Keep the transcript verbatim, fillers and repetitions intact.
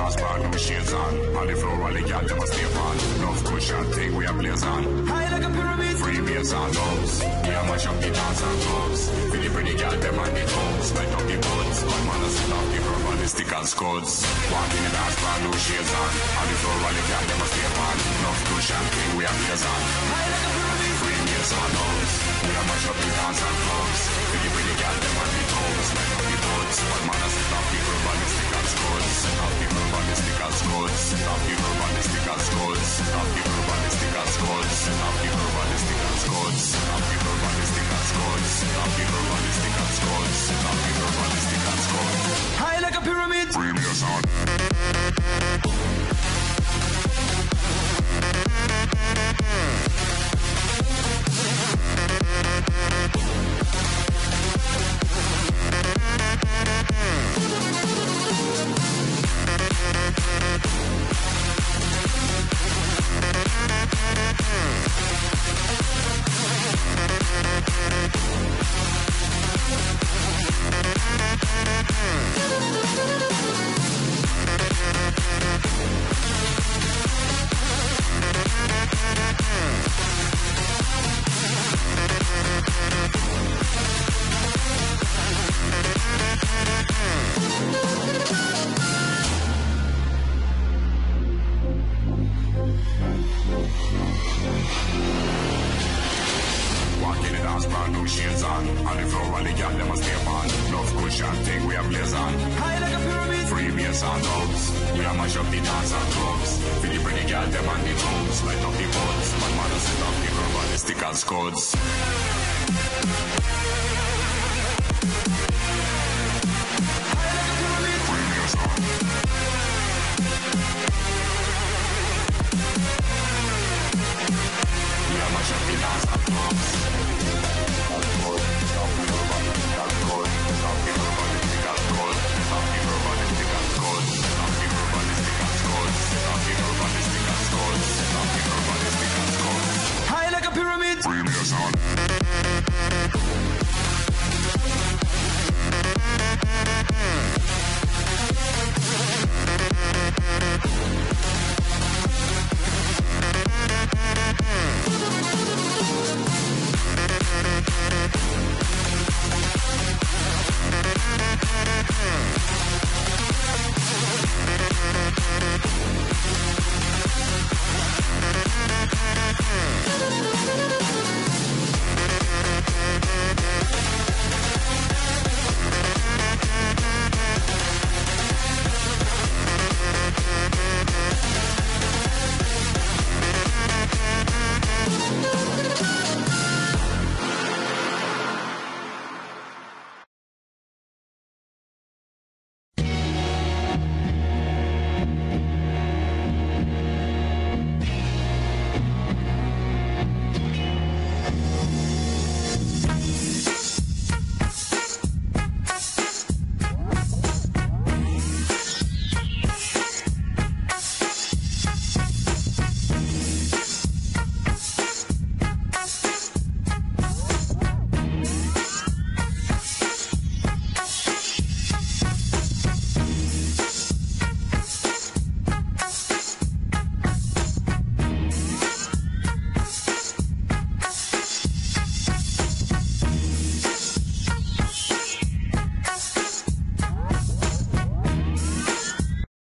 dance, brand new shades on. On the floor, all the girls them a stay on. Love cushion thing we a blaze on. High like a pyramid. Free bass and drums. We a mash up the dance and clubs. Feel the pretty girl them on the toes. Light up the boats. One man a set off the rubber, the stick and scuds. Walk in the dance, brand new shades on. On the floor, all the girls them a stay on. Love cushion thing we a blaze on. High like a pyramid. Free bass and drums. We a mash up the dance and clubs. Feel the pretty girl them on the toes. Light up the boats. One man a set off the rubber, the stick and scuds. Set off the rubber, the stick and scuds. Set off the rubber, the stick and scuds. Set off the rubber, the stick and scuds. Set off the rubber, the stick and scuds. Set off the rubber, the stick and scuds. Set off the rubber, the stick and scuds. Set off the rubber, the stick and scuds. High like a pyramid. Bring me a sound. Brand new shades on. On the floor, all the girls them a stay on. Love cushion thing we a blaze on. High like a pyramid. Free bass and drums. We a mash up the dance and clubs. Feel the pretty girl them on the toes. Light up the boats. One man a set off the rubber, the stick and scuds. High like a pyramid. Free bass on. We a mash up the dance and clubs.